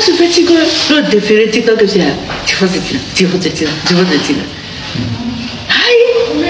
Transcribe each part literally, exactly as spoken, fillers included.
je fais tigre. Le défilé tigre que c'est là. Tu vois c'est tigre, tu vois c'est tigre, tu vois c'est tigre. Aïe.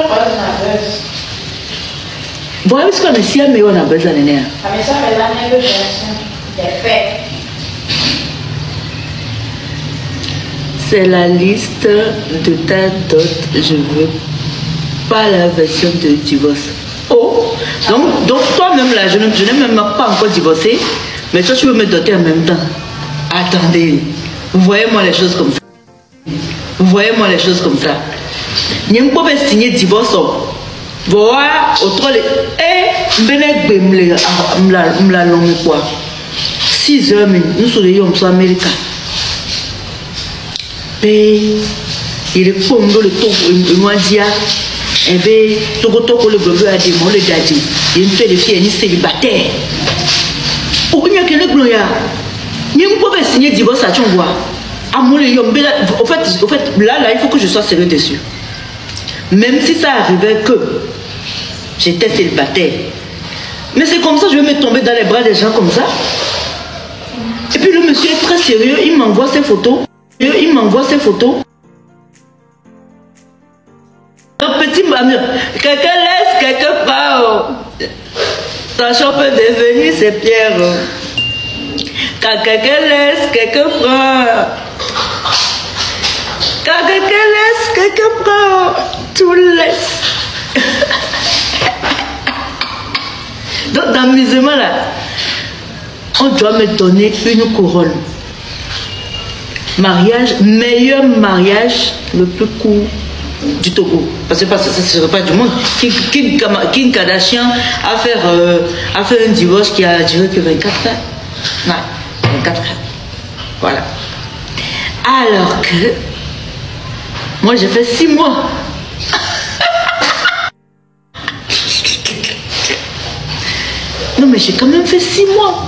Bon, est-ce qu'on est si à on a besoin de nerfs? Mais ça, c'est la négociation des faits. C'est la liste de ta dot. Je veux pas la version de divorce. Oh, donc, donc toi-même là, je n'ai même pas encore divorcé, mais toi tu veux me doter en même temps. Attendez, vous voyez-moi les choses comme ça. Vous voyez-moi les choses comme ça. N'y a pas signer divorce. Voilà, autre les. Eh, benek bemle, m'la m'la longue quoi. Six heures, nous sommes les hommes américains. Et il est comme le tour de Moisia. Et bien, tout le temps que le bleu a dit, moi le daddy, il me fait des filles, il est célibataire. Pourquoi il y a que le bleu là? Il ne peut pas signer divorce à Tchongwa. En fait, en fait, là, là, il faut que je sois sérieux dessus. Même si ça arrivait que j'étais célibataire. Mais c'est comme ça, je vais me tomber dans les bras des gens comme ça. Et puis le monsieur est très sérieux, il m'envoie ses photos. Il m'envoie ses photos. Un petit mamie, quelqu'un laisse, quelqu'un part. Sachant peut devenir ses pierres. Quand quelqu'un laisse, quelqu'un prend. Quand quelqu'un laisse, quelqu'un prend. Tout laisse. Donc dans l'amusement là, on doit me donner une couronne. Mariage, meilleur mariage le plus court du Togo. Parce que, parce que ça ne serait pas du monde. Kim, Kim, Kim Kardashian a fait, euh, a fait un divorce qui a duré que vingt-quatre ans. Non, vingt-quatre ans. Voilà. Alors que moi j'ai fait six mois. Non mais j'ai quand même fait six mois.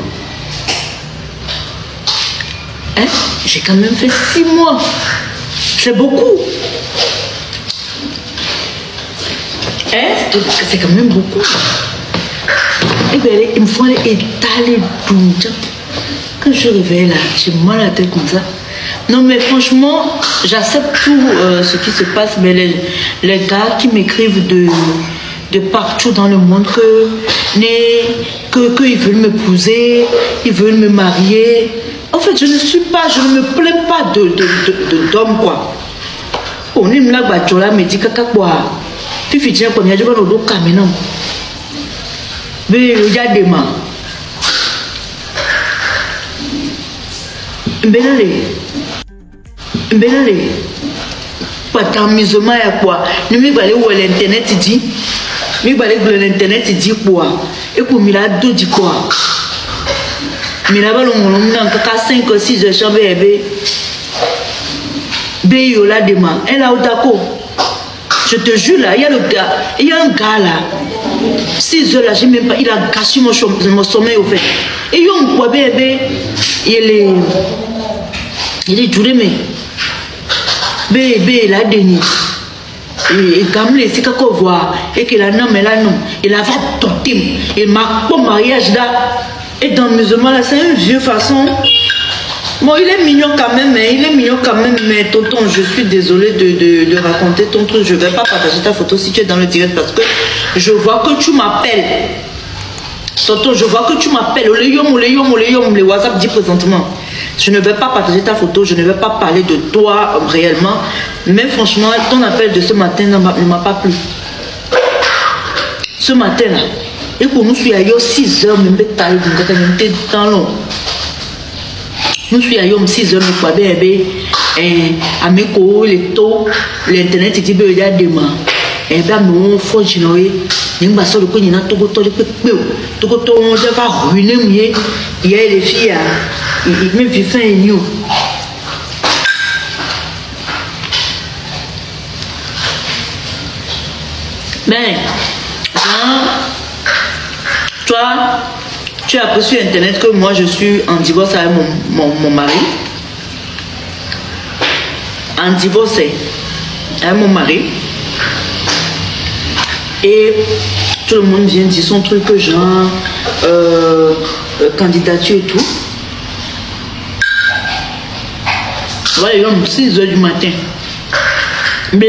Hein? J'ai quand même fait six mois. C'est beaucoup. Hein? C'est quand même beaucoup. Et bien, il me faut aller étaler tout. Quand je réveille là, j'ai mal à la tête comme ça. Non, mais franchement, j'accepte tout euh, ce qui se passe. Mais les, les gars qui m'écrivent de, de partout dans le monde que, que, qu'ils veulent m'épouser, ils veulent me marier. En fait, je ne suis pas, je ne me plains pas de, de, de, d'homme, quoi. On est là, bah, me dit caca, quoi. Tu fais tiens, qu'on y a du bon au dos, maintenant. Mais il y a des mains. Benale. Benale. Pas d'amusement, il y a quoi. Nous, nous allons où l'internet dit. Nous allons où l'internet dit quoi. Et pour nous, là, deux dit quoi. Mais là-bas, on a cinq ou six chambres bébé. Béyo là demain. Elle a d'accord. Je te jure là, il y a le gars, il y a un gars là. six heures là, j'ai même pas, il a gâché mon, mon sommeil au fait. Et il y a un quoi bébé. Il est. Il est duré mais. Bébé là, Denis. Et comme les c'est qu'on voit. Et que la non, mais là non. Il a fait tontim. Il m'a pas mariage là. Et dans le musulman là, c'est un vieux façon. Bon, il est mignon quand même, mais il est mignon quand même, mais tonton, je suis désolée de, de, de raconter ton truc. Je ne vais pas partager ta photo si tu es dans le direct parce que je vois que tu m'appelles. Tonton, je vois que tu m'appelles. Le yom, le yom, le yom, le WhatsApp dit présentement. Je ne vais pas partager ta photo, je ne vais pas parler de toi réellement. Mais franchement, ton appel de ce matin ne m'a pas plu. Ce matin là. Et pour nous, il y a six heures, même temps long. Nous sommes à six heures, nous sommes à mes co, les taux, l'internet, il y a demain. Et bien, nous, il faut que nous nous sommes à nous sommes à ruiner. Il y a les filles, ils me vivent un new. Mais, toi, tu as appris sur internet que moi je suis en divorce avec mon, mon, mon mari. En divorce avec mon mari. Et tout le monde vient dire son truc genre euh, euh, candidature et tout. Voilà, il est six heures du matin. Mais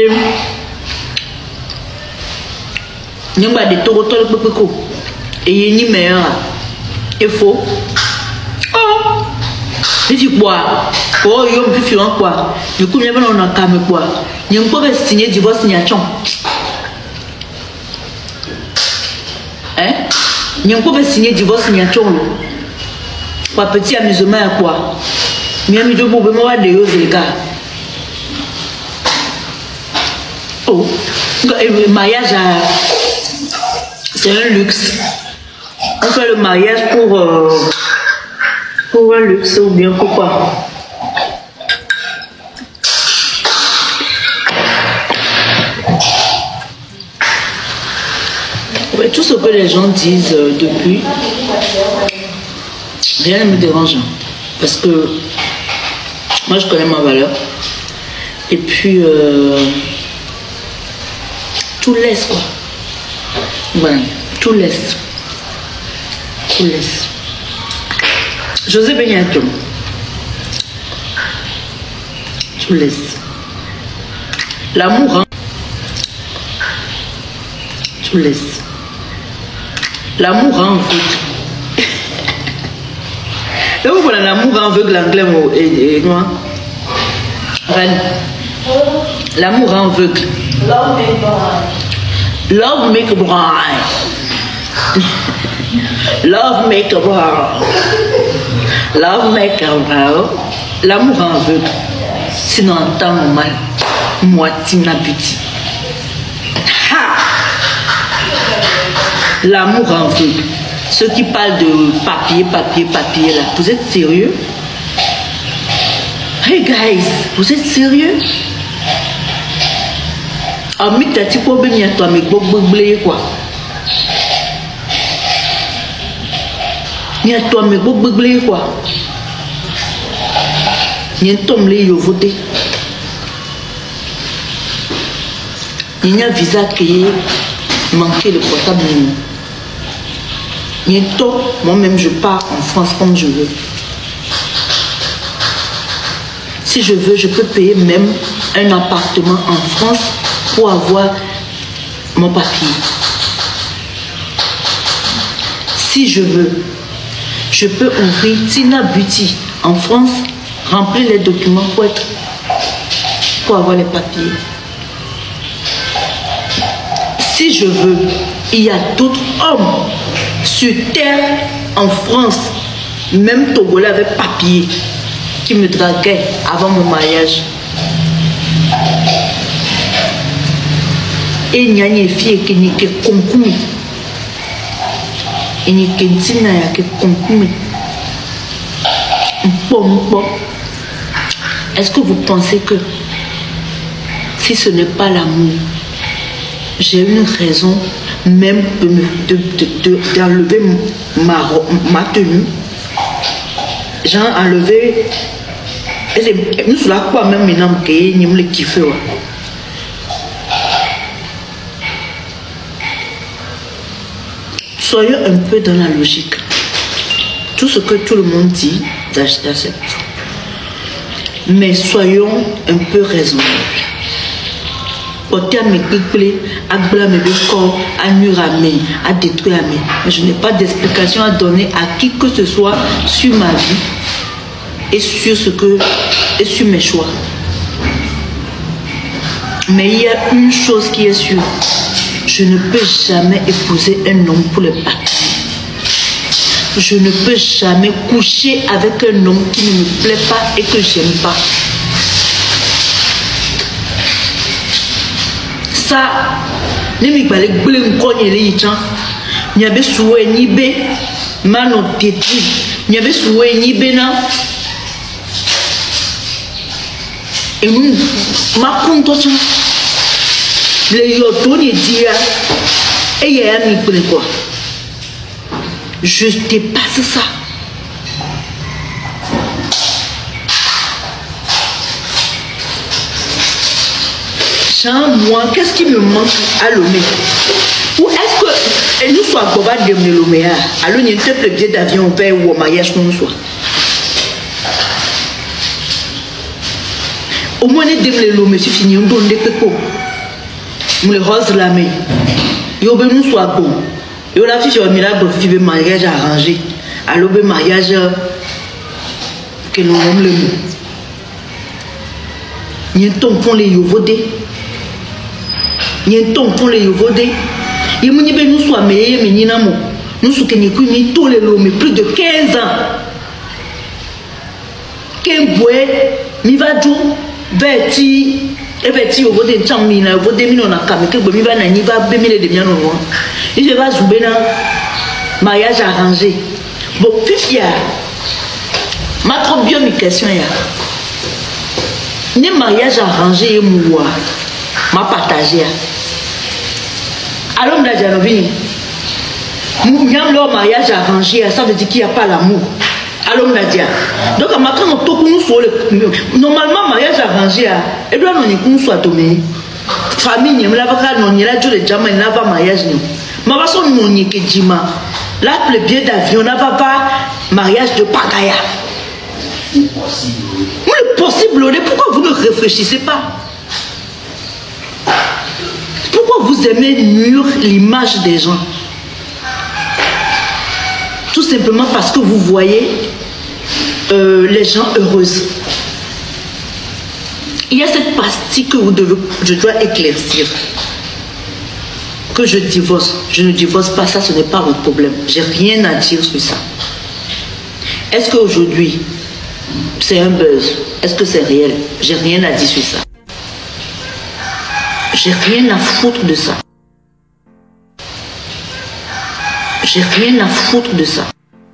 il y a des taureaux, et il y a une meilleure. Il faut. Oh! Il dit quoi? Oh, il y a un peu de quoi? Du coup, il y a un calme quoi? Il y a un peu de signer divorce, signature. Hein? Il y a un peu de signer divorce, signature. Pour petit amusement, quoi? Il y a un peu de problème de les gars. Oh, le mariage, c'est un luxe. On fait le mariage pour, euh, pour un luxe ou bien pour quoi? Ouais, tout ce que les gens disent euh, depuis, rien ne me dérange. Parce que moi, je connais ma valeur. Et puis, euh, tout laisse, quoi. Voilà, tout laisse. Tout laisse. José Benyato. Tout laisse. L'amour, hein. Tout laisse. L'amour en aveugle. Donc voilà, l'amour en aveugle, l'anglais et moi. L'amour en aveugle. Love make blind. Love make blind. Love make a blind. Love make a blind. L'amour en aveugle. Sinon, en temps normal, moi, Tina Beauty. L'amour en aveugle. Ceux qui parlent de papier, papier, papier, là, vous êtes sérieux? Hey guys, vous êtes sérieux? Ah, mais t'as dit quoi, ben, toi, mais quoi, quoi? Ni à toi, mais quoi, quoi? Ni un tom, les yo voté. Ni un visa qui manqué le portable. Bientôt, moi-même, je pars en France comme je veux. Si je veux, je peux payer même un appartement en France pour avoir mon papier. Si je veux, je peux ouvrir Tina Beauty en France, remplir les documents pour, être, pour avoir les papiers. Si je veux, il y a d'autres hommes sur terre en France, même Togolais avec papier, qui me draguaient avant mon mariage. Et il y a une fille qui n'est que concours. Il n'y a qu'une fille qui est concours. Est-ce que vous pensez que si ce n'est pas l'amour, j'ai une raison même de, de, de, d'enlever ma, ma tenue, j'ai enlevé, nous sommes là quoi même maintenant que nous le kiffons. Soyons un peu dans la logique. Tout ce que tout le monde dit, j'accepte. Mais soyons un peu raisonnables. Porter à mes pieds, à blâmer mes corps, à nuire à mes, à détruire à mes. Mais je n'ai pas d'explication à donner à qui que ce soit sur ma vie et sur ce que et sur mes choix. Mais il y a une chose qui est sûre. Je ne peux jamais épouser un homme pour le papier. Je ne peux jamais coucher avec un homme qui ne me plaît pas et que j'aime pas. Ça, ne me parlez pas de quoi il y a. Il y avait souhait ni bé, mano piétri. Il y avait souhait ni bénin. Et nous, ma compte, les yotos ne disent et il y a un peu quoi. Je dépasse ça. Moi, qu'est-ce qui me manque à Lomé? Ou est-ce que nous sommes capables de me Lomé? Alors, il y a un billet d'avion au père ou au mariage qu'on soit. Au moins, les deux l'eau, mais c'est fini, on donne des pépos. On les rose la main. Il y a un soit bon. Il y a la fille, il y a un mariage arrangé. Alors, le mariage que l'on aime le mot. Il y a un ton pour les yovodés. Il y a un ton pour les yovodés. Il y a un ton nous soit meilleurs, mais nous sommes nous sommes tous les lots, mais plus de quinze ans. Quel bois, mi va jouer, Betty, et Betty, au bout de temps, au bout de mille, on a camé, que mi va n'ani va bémile de bien au moins. Il se va zouber dans mariage arrangé. Bon, puis ma trop bien mes questions ya. Ni mariage arrangé et moi, ma partagé. Alors, on a déjà vu. Même leur mariage arrangé, ça veut dire qu'il n'y a pas l'amour. Alors, on a dit. Donc, normalement, mariage arrangé, et doit nous soit dominé. Famille, il n'y a pas de jamais, il n'y a pas de mariage. Mais parce que nous n'y que dima. Là, le billet d'avion, on n'a pas mariage de pagaya. Le possible, pourquoi vous ne réfléchissez pas? Pourquoi vous aimez nuire l'image des gens? Tout simplement parce que vous voyez euh, les gens heureuses. Il y a cette partie que vous devez, je dois éclaircir. Que je divorce. Je ne divorce pas, ça ce n'est pas votre problème. J'ai rien à dire sur ça. Est-ce qu'aujourd'hui, c'est un buzz? Est-ce que c'est réel? J'ai rien à dire sur ça. J'ai rien à foutre de ça. J'ai rien à foutre de ça.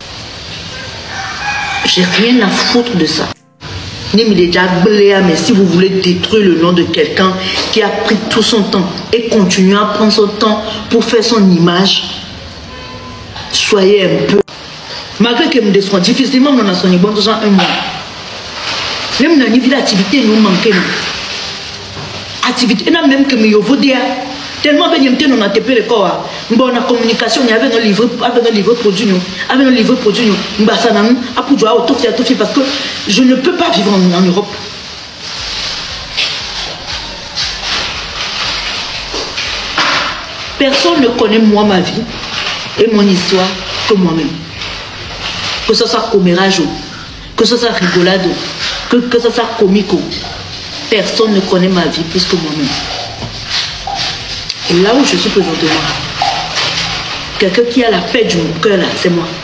J'ai rien à foutre de ça. Mais si vous voulez détruire le nom de quelqu'un qui a pris tout son temps et continue à prendre son temps pour faire son image, soyez un peu. Malgré que me déçoit difficilement, on a son bon dans un mois. Même dans une activité, nous manquons. Activité, même que me vous dire. Tellement bien on a tapé le corps. Bon, on a communication, il y avait un livre, avec un livre produit, avec un livre produit, parce que je ne peux pas vivre en, en Europe. Personne ne connaît moi ma vie et mon histoire que moi-même. Que ce soit commérage, que ce soit rigolade, que, que ce soit comico. Personne ne connaît ma vie plus que moi-même. Et là où je suis présentement, quelqu'un qui a la paix du cœur là, c'est moi.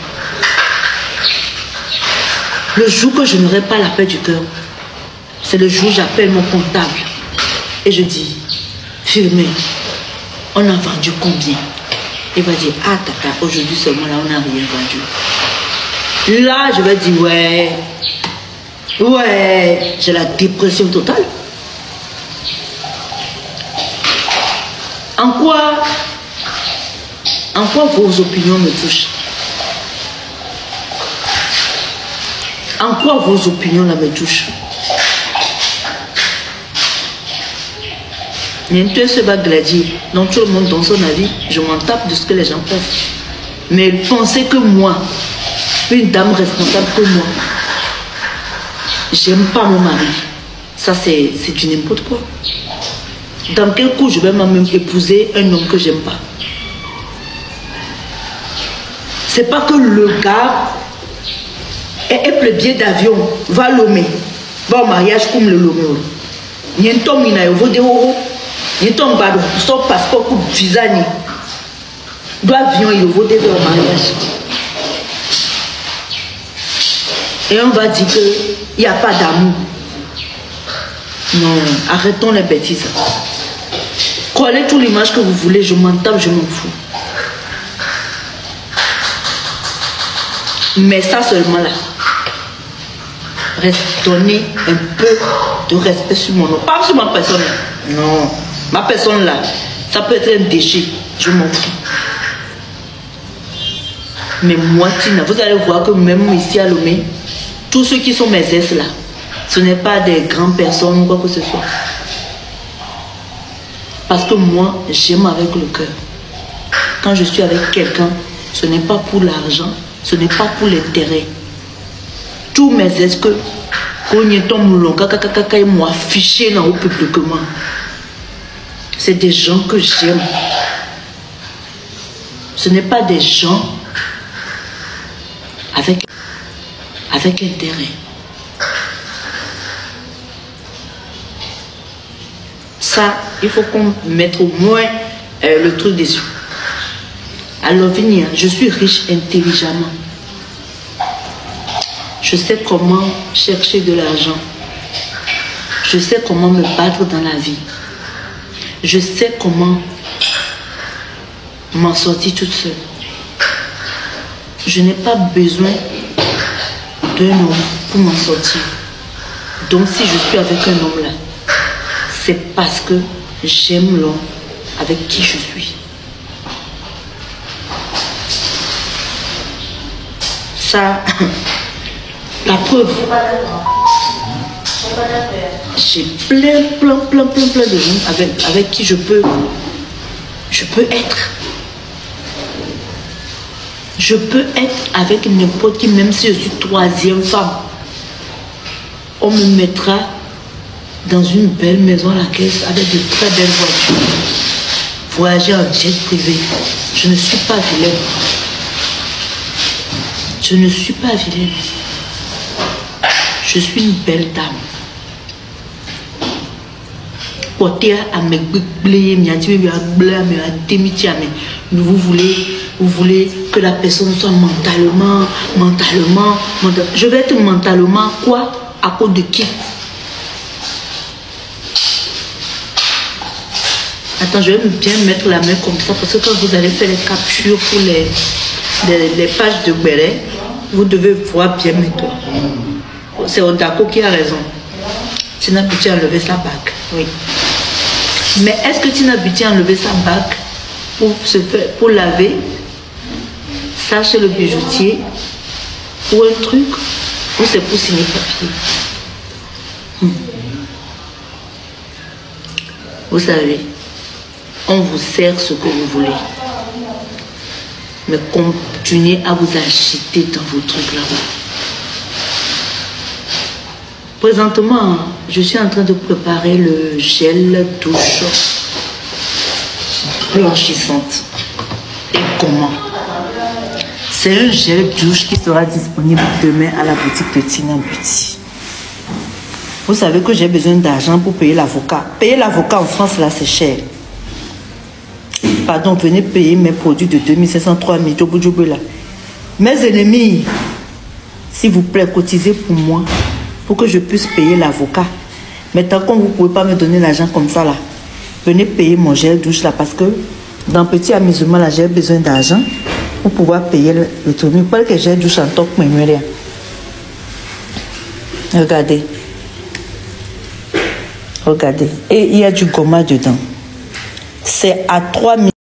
Le jour que je n'aurai pas la paix du cœur, c'est le jour où j'appelle mon comptable et je dis, Firmin, on a vendu combien? Il va dire, ah tata, aujourd'hui seulement là, on n'a rien vendu. Là, je vais dire, ouais, ouais, j'ai la dépression totale. En quoi, en quoi vos opinions me touchent? En quoi vos opinions là me touchent? Niente se va gladier. Donc tout le monde dans son avis, je m'en tape de ce que les gens pensent. Mais pensez que moi, une dame responsable que moi, j'aime pas mon mari. Ça c'est du n'importe quoi. Dans quel coup je vais même épouser un homme que j'aime pas? C'est pas que le gars ait le billet d'avion, va l'homme, va au mariage comme le l'homme. Il y a un homme qui a un euro, il y a un homme qui a son passeport pour visa, doit avion il va au mariage. Et on va dire qu'il n'y a pas d'amour. Non, arrêtons les bêtises. Collez toute l'image que vous voulez, je m'en tape, je m'en fous. Mais ça seulement là, donnez un peu de respect sur mon nom. Pas sur ma personne. Non, ma personne là, ça peut être un déchet, je m'en fous. Mais moi, Tina, vous allez voir que même ici à Lomé, tous ceux qui sont mes ex là, ce n'est pas des grandes personnes ou quoi que ce soit. Parce que moi, j'aime avec le cœur. Quand je suis avec quelqu'un, ce n'est pas pour l'argent, ce n'est pas pour l'intérêt. Tous mes ex que affiché dans publiquement. C'est des gens que j'aime. Ce n'est pas des gens avec, avec intérêt. Ça, il faut qu'on mette au moins euh, le truc dessus. Alors, venir, je suis riche intelligemment. Je sais comment chercher de l'argent. Je sais comment me battre dans la vie. Je sais comment m'en sortir toute seule. Je n'ai pas besoin d'un homme pour m'en sortir. Donc si je suis avec un homme là, c'est parce que j'aime l'homme avec qui je suis. Ça, la preuve. J'ai plein, plein, plein, plein, plein de gens avec, avec qui je peux, je peux être. Je peux être avec n'importe qui, même si je suis troisième femme. On me mettra dans une belle maison à la caisse avec de très belles voitures. Voyager en jet privé. Je ne suis pas vilaine. Je ne suis pas vilaine. Je suis une belle dame. Vous voulez, vous voulez que la personne soit mentalement, mentalement, mentalement. Je vais être mentalement quoi? À cause de qui? Attends, je vais bien mettre la main comme ça parce que quand vous allez faire les captures pour les, les, les pages de Béret, vous devez voir bien mettre. C'est Odako qui a raison. Tina Buti a enlevé sa bague. Oui. Mais est-ce que Tina Buti a enlevé sa bague pour, se faire, pour laver ça chez le bijoutier ou un truc, ou c'est pour signer papier? hmm. Vous savez, on vous sert ce que vous voulez. Mais continuez à vous agiter dans vos trucs là-bas. Présentement, je suis en train de préparer le gel douche blanchissante. Et comment? C'est un gel douche qui sera disponible demain à la boutique de Tina Buti. Vous savez que j'ai besoin d'argent pour payer l'avocat. Payer l'avocat en France, là, c'est cher. Pardon, venez payer mes produits de deux mille cinq cents, trois mille, djoubou djoubou là. Mes ennemis, s'il vous plaît, cotisez pour moi, pour que je puisse payer l'avocat. Mais tant qu'on vous ne pouvez pas me donner l'argent comme ça là, venez payer mon gel douche là, parce que dans petit amusement là, j'ai besoin d'argent pour pouvoir payer le, le truc. Mais pas que j'ai douche en tant que me rien. Regardez. Regardez. Et il y a du gomma dedans. C'est à trois mille.